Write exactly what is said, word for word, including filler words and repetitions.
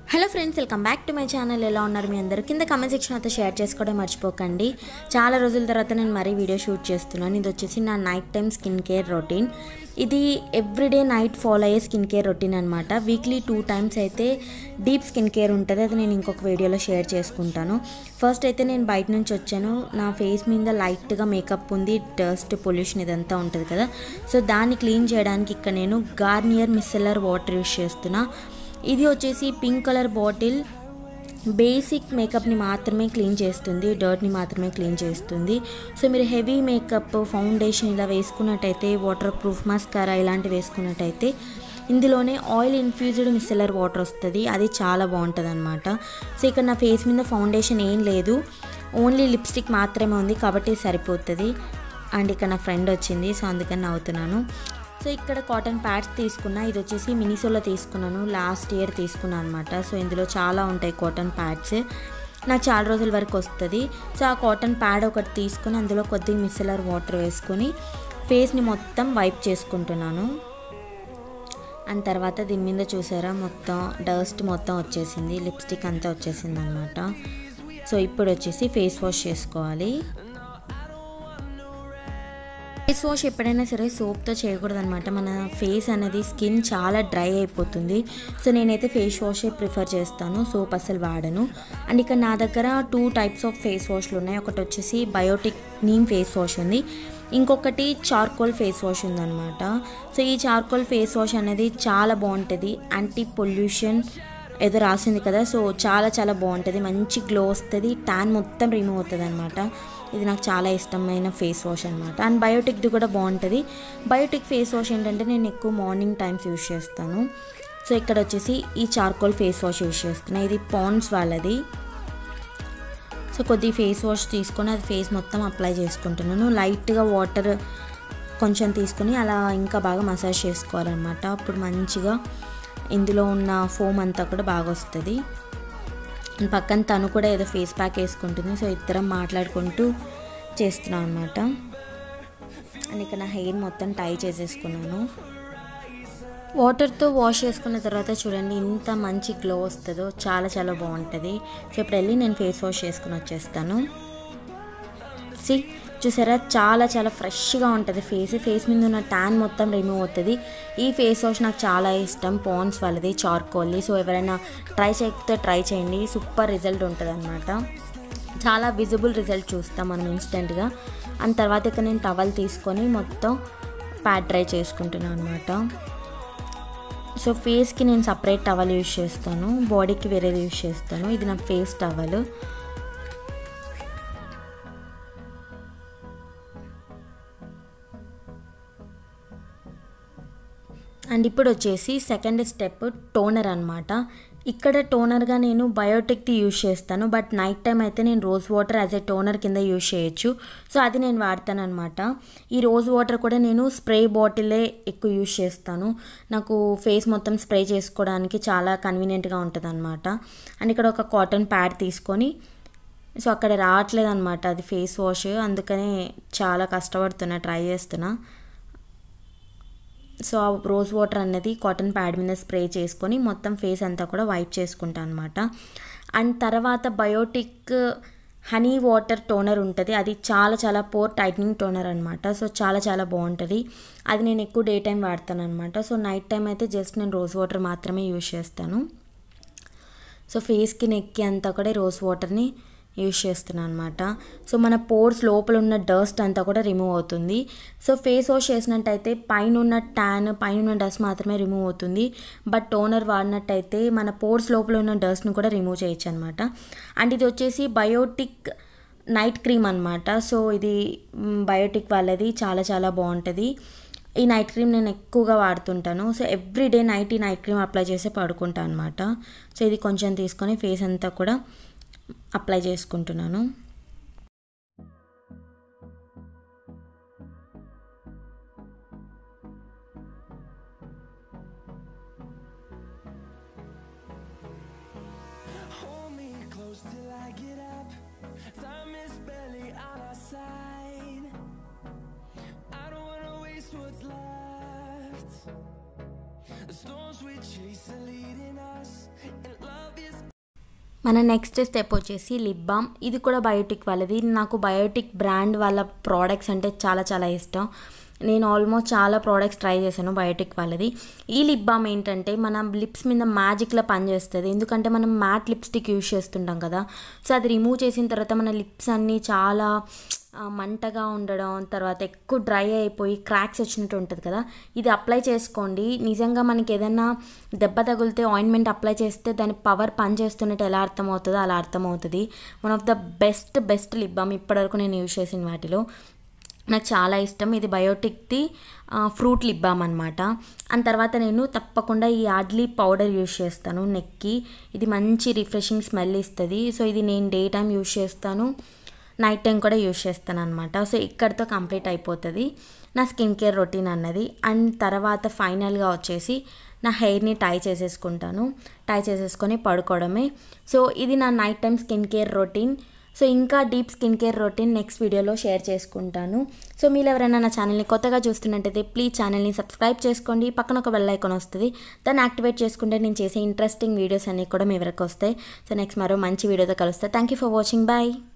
Hello friends, welcome back to my channel. ఎలా ఉన్నారు మీ అందరూ? కింద కమెంట్ సెక్షన్ అయితే షేర్ చేసుకోవడం మర్చిపోకండి. చాలా రోజుల తర్వాత నేను మరీ వీడియో షూట్ చేస్తున్నాను. ఇది వచ్చేసి నా night time skin care routine. ఇది ఎవ్రీడే నైట్ ఫాలో అయ్యే స్కిన్ కేర్ రొటీన్ అనమాట. వీక్లీ టూ టైమ్స్ అయితే డీప్ స్కిన్ కేర్ ఉంటుంది. అది నేను ఇంకొక వీడియోలో షేర్ చేసుకుంటాను. ఫస్ట్ అయితే నేను బయట నుంచి వచ్చాను. నా ఫేస్ మీద లైట్గా మేకప్ ఉంది, డస్ట్ పొల్యూషన్ ఇదంతా ఉంటుంది కదా. సో దాన్ని క్లీన్ చేయడానికి ఇక్కడ నేను గార్నియర్ మిసెల్లర్ వాటర్ యూస్ చేస్తున్నా. ఇది వచ్చేసి పింక్ కలర్ బాటిల్. బేసిక్ మేకప్ని మాత్రమే క్లీన్ చేస్తుంది, డర్ట్ని మాత్రమే క్లీన్ చేస్తుంది. సో మీరు హెవీ మేకప్, ఫౌండేషన్ ఇలా వేసుకున్నట్టయితే, వాటర్ ప్రూఫ్ మస్కారా ఇలాంటివి వేసుకున్నట్టయితే ఇందులోనే ఆయిల్ ఇన్ఫ్యూజ్డ్ మిసెల్లర్ వాటర్ వస్తుంది. అది చాలా బాగుంటుంది అనమాట. సో ఇక్కడ నా ఫేస్ మీద ఫౌండేషన్ ఏం లేదు, ఓన్లీ లిప్స్టిక్ మాత్రమే ఉంది కాబట్టి సరిపోతుంది. అండ్ ఇక్కడ నా ఫ్రెండ్ వచ్చింది, సో అందుకని నవ్వుతున్నాను. సో ఇక్కడ కాటన్ ప్యాడ్స్ తీసుకున్నా. ఇది వచ్చేసి మినిసోలో తీసుకున్నాను, లాస్ట్ ఇయర్ తీసుకున్నాను అనమాట. సో ఇందులో చాలా ఉంటాయి కాటన్ ప్యాడ్స్, నాకు చాలా రోజుల వరకు వస్తుంది. సో ఆ కాటన్ ప్యాడ్ ఒకటి తీసుకుని అందులో కొద్దిగా మిసెల్లర్ వాటర్ వేసుకొని ఫేస్ని మొత్తం వైప్ చేసుకుంటున్నాను. అండ్ తర్వాత దీని మీద చూసారా మొత్తం డస్ట్ మొత్తం వచ్చేసింది, లిప్స్టిక్ అంతా వచ్చేసింది అనమాట. సో ఇప్పుడు వచ్చేసి ఫేస్ వాష్ చేసుకోవాలి. ఫేస్ వాష్ ఎప్పుడైనా సరే సోప్తో చేయకూడదు అనమాట. మన ఫేస్ అనేది స్కిన్ చాలా డ్రై అయిపోతుంది. సో నేనైతే ఫేస్ వాషే ప్రిఫర్ చేస్తాను, సోప్ అసలు వాడను. అండ్ ఇక్కడ నా దగ్గర టూ టైప్స్ ఆఫ్ ఫేస్ వాష్లు ఉన్నాయి. ఒకటి వచ్చేసి బయోటిక్ నీమ్ ఫేస్ వాష్ ఉంది, ఇంకొకటి చార్కోల్ ఫేస్ వాష్ ఉందన్నమాట. సో ఈ చార్కోల్ ఫేస్ వాష్ అనేది చాలా బాగుంటుంది. యాంటీ పొల్యూషన్ ఏదో రాసింది కదా, సో చాలా చాలా బాగుంటుంది, మంచి గ్లో వస్తుంది, ట్యాన్ మొత్తం రిమూవ్ అవుతుంది అనమాట. ఇది నాకు చాలా ఇష్టమైన ఫేస్ వాష్ అనమాట. అండ్ బయోటిక్ది కూడా బాగుంటుంది. బయోటిక్ ఫేస్ వాష్ ఏంటంటే నేను ఎక్కువ మార్నింగ్ టైమ్స్ యూస్ చేస్తాను. సో ఇక్కడ వచ్చేసి ఈ చార్కోల్ ఫేస్ వాష్ యూస్ చేస్తున్నాను. ఇది పాండ్స్ వాళ్ళది. సో కొద్ది ఫేస్ వాష్ తీసుకొని అది ఫేస్ మొత్తం అప్లై చేసుకుంటున్నాను. లైట్గా వాటర్ కొంచెం తీసుకొని అలా ఇంకా బాగా మసాజ్ చేసుకోవాలన్నమాట. అప్పుడు మంచిగా ఇందులో ఉన్న ఫోమ్ అంతా కూడా బాగా వస్తుంది. పక్కన తను కూడా ఏదో ఫేస్ ప్యాక్ వేసుకుంటుంది. సో ఇద్దరం మాట్లాడుకుంటూ చేస్తున్నాం అనమాట. అండ్ ఇక్కడ నా హెయిర్ మొత్తం టై చేసేసుకున్నాను. వాటర్తో వాష్ చేసుకున్న తర్వాత చూడండి ఎంత మంచి గ్లో వస్తుందో, చాలా చాలా బాగుంటుంది. సో ఇప్పుడు వెళ్ళి నేను ఫేస్ వాష్ చేసుకుని వచ్చేస్తాను. సి చూసారా, చాలా చాలా ఫ్రెష్గా ఉంటుంది ఫేస్. ఫేస్ మీద ఉన్న ట్యాన్ మొత్తం రిమూవ్ అవుతుంది. ఈ ఫేస్ వాష్ నాకు చాలా ఇష్టం, పాండ్స్ వాళ్ళది, చార్కోల్ది. సో ఎవరైనా ట్రై చేయకపోతే ట్రై చేయండి, సూపర్ రిజల్ట్ ఉంటుంది అనమాట. చాలా విజిబుల్ రిజల్ట్ చూస్తాం మనం ఇన్స్టెంట్గా. అండ్ తర్వాత ఇక్కడ నేను టవల్ తీసుకొని మొత్తం ప్యాడ్ డ్రై చేసుకుంటున్నాను అనమాట. సో ఫేస్కి నేను సపరేట్ టవల్ యూజ్ చేస్తాను, బాడీకి వేరేది యూజ్ చేస్తాను. ఇది నా ఫేస్ టవల్. అండ్ ఇప్పుడు వచ్చేసి సెకండ్ స్టెప్ టోనర్ అనమాట. ఇక్కడ టోనర్గా నేను బయోటిక్ది యూజ్ చేస్తాను, బట్ నైట్ టైం అయితే నేను rose water as a toner కింద యూజ్ చేయొచ్చు. సో అది నేను వాడతాను అనమాట. ఈ రోజ్ వాటర్ కూడా నేను స్ప్రే బాటిలే ఎక్కువ యూజ్ చేస్తాను. నాకు ఫేస్ మొత్తం స్ప్రే చేసుకోవడానికి చాలా కన్వీనియంట్గా ఉంటుంది అనమాట. అండ్ ఇక్కడ ఒక కాటన్ ప్యాడ్ తీసుకొని, సో అక్కడ రావట్లేదు అనమాట అది ఫేస్ వాష్, అందుకనే చాలా కష్టపడుతున్నా, ట్రై చేస్తున్నా. సో ఆ రోజ్ వాటర్ అనేది కాటన్ ప్యాడ్ మీద స్ప్రే చేసుకొని మొత్తం ఫేస్ అంతా కూడా వైప్ చేసుకుంటాను అనమాట. అండ్ తర్వాత బయోటిక్ హనీ వాటర్ టోనర్ ఉంటుంది, అది చాలా చాలా పోర్ టైట్నింగ్ టోనర్ అనమాట. సో చాలా చాలా బాగుంటుంది, అది నేను ఎక్కువ డే టైం వాడతాను అనమాట. సో నైట్ టైం అయితే జస్ట్ నేను రోజ్ వాటర్ మాత్రమే యూజ్ చేస్తాను. సో ఫేస్కి నెక్కి అంతా కూడా రోజ్ వాటర్ని యూజ్ చేస్తున్నాను అనమాట. సో మన పోర్స్ లోపల ఉన్న డస్ట్ అంతా కూడా రిమూవ్ అవుతుంది. సో ఫేస్ వాష్ చేసినట్టయితే పైన ఉన్న ట్యాన్, పైన ఉన్న డస్ట్ మాత్రమే రిమూవ్ అవుతుంది. బట్ టోనర్ వాడినట్టయితే మన పోర్స్ లోపల ఉన్న డస్ట్ని కూడా రిమూవ్ చేయొచ్చు అనమాట. అండ్ ఇది వచ్చేసి బయోటిక్ నైట్ క్రీమ్ అనమాట. సో ఇది బయోటిక్ వాళ్ళది, చాలా చాలా బాగుంటుంది. ఈ నైట్ క్రీమ్ నేను ఎక్కువగా వాడుతుంటాను. సో ఎవ్రీ డే నైట్ ఈ నైట్ క్రీమ్ అప్లై చేసి పడుకుంటాను అనమాట. సో ఇది కొంచెం తీసుకొని ఫేస్ అంతా కూడా అప్లై చేసుకుంటున్నాను. మన నెక్స్ట్ స్టెప్ వచ్చేసి లిప్ బామ్. ఇది కూడా బయోటిక్ వాళ్ళది. నాకు బయోటిక్ బ్రాండ్ వాళ్ళ ప్రోడక్ట్స్ అంటే చాలా చాలా ఇష్టం. నేను ఆల్మోస్ట్ చాలా ప్రోడక్ట్స్ ట్రై చేశాను బయోటిక్ వాళ్ళది. ఈ లిప్ బామ్ ఏంటంటే మన లిప్స్ మీద మ్యాజిక్లా పనిచేస్తుంది. ఎందుకంటే మనం మ్యాట్ లిప్స్టిక్ యూజ్ చేస్తుంటాం కదా, సో అది రిమూవ్ చేసిన తర్వాత మన లిప్స్ అన్నీ చాలా మంటగా ఉండడం, తర్వాత ఎక్కువ డ్రై అయిపోయి క్రాక్స్ వచ్చినట్టు ఉంటుంది కదా. ఇది అప్లై చేసుకోండి. నిజంగా మనకి ఏదైనా దెబ్బ తగిలితే ఆయింట్మెంట్ అప్లై చేస్తే దాని పవర్ పని చేస్తున్నట్టు ఎలా అర్థమవుతుందో అలా అర్థమవుతుంది. One of the best best lip balm ఇప్పటివరకు నేను యూజ్ చేసిన వాటిలో. నాకు చాలా ఇష్టం. ఇది బయోటిక్ది ఫ్రూట్ లిప్ బామ్ అనమాట. అండ్ తర్వాత నేను తప్పకుండా ఈ యార్డ్లీ పౌడర్ యూజ్ చేస్తాను నెక్కి. ఇది మంచి రిఫ్రెషింగ్ స్మెల్ ఇస్తుంది. సో ఇది నేను డే టైం యూజ్ చేస్తాను, నైట్ టైం కూడా యూజ్ చేస్తాను అనమాట. సో ఇక్కడితో కంప్లీట్ అయిపోతుంది నా స్కిన్ కేర్ రొటీన్ అన్నది. అండ్ తర్వాత ఫైనల్గా వచ్చేసి నా హెయిర్ని టై చేసేసుకుంటాను. టై చేసేసుకొని పడుకోవడమే. సో ఇది నా night time skin care routine. So ఇంకా deep skin care routine next వీడియోలో షేర్ చేసుకుంటాను. సో మీరు ఎవరైనా నా ఛానల్ని కొత్తగా చూస్తున్నట్టయితే ప్లీజ్ ఛానల్ని సబ్స్క్రైబ్ చేసుకోండి. పక్కన ఒక బెల్ ఐకాన్ వస్తుంది, దాన్ని యాక్టివేట్ చేసుకుంటే నేను చేసే ఇంట్రెస్టింగ్ వీడియోస్ అన్నీ కూడా మీ వరకు వస్తాయి. సో నెక్స్ట్ మరో మంచి వీడియోతో కలుస్తాను. Thank you for watching. Bye.